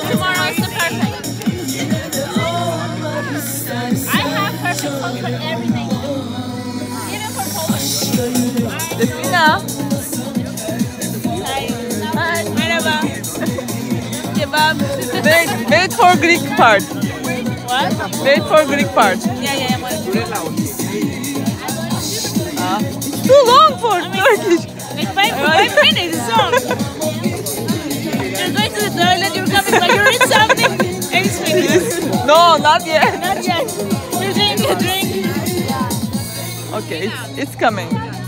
Tomorrow is the perfect. I have perfect song for everything. Even for Polish. Defina. Hi. Merhaba. Kebab. Wait for Greek part. What? Wait for Greek part. Yeah. It's too long for Turkish. It's 5 minutes song. You're going to the toilet, you're coming back, you read something, and it's finished. No, not yet. Not yet. You're doing a drink. Okay, it's coming.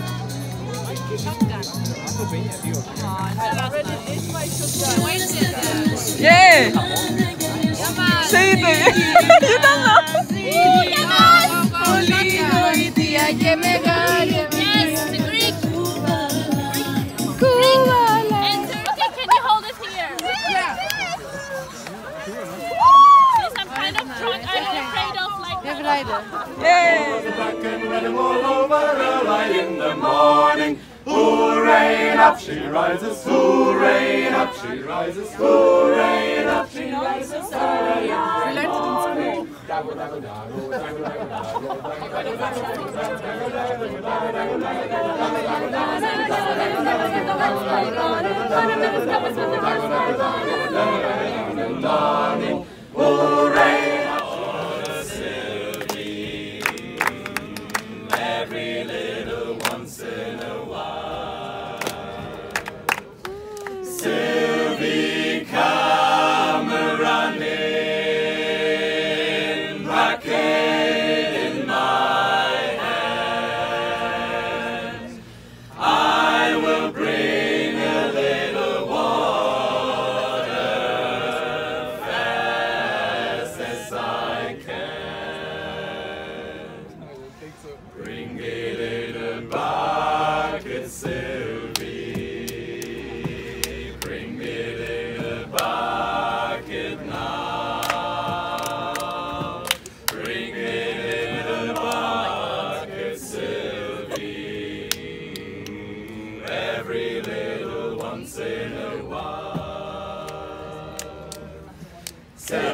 Yeah. Say it. You don't know. Yes, the Greek. Greek. And okay, can you hold it here? Yeah. Since I'm kind of drunk, I'm afraid of like. Yeah. Back and let him all over early in the morning. Hooray, and up she rises. Hooray, and up she rises. Hooray, and up she rises. Early in the morning. Hooray, Sylvie, every little once in a while. Sylvie, come running, racket in my hand. I will bring a little water fast as I can. Bring it in a bucket, Sylvie. Bring it in a bucket now. Bring it in a bucket, Sylvie. Every little once in a while.